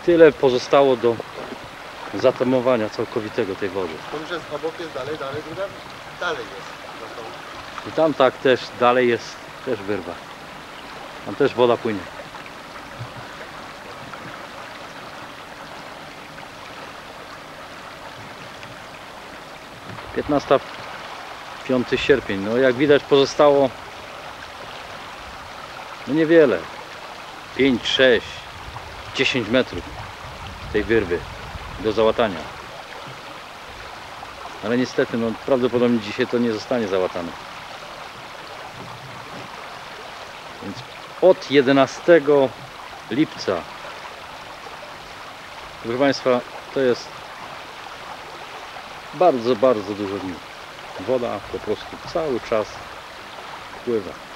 Tyle pozostało do zatamowania całkowitego tej wody. To już jest obok, jest dalej, dalej jest. I tam tak też dalej jest też wyrwa. Tam też woda płynie. 15, 5 sierpień. No jak widać pozostało no niewiele. 5, 6, 10 metrów tej wyrwy do załatania. Ale niestety, no prawdopodobnie dzisiaj to nie zostanie załatane. Więc od 11 lipca, proszę Państwa, to jest bardzo, bardzo dużo dni. Woda po prostu cały czas pływa.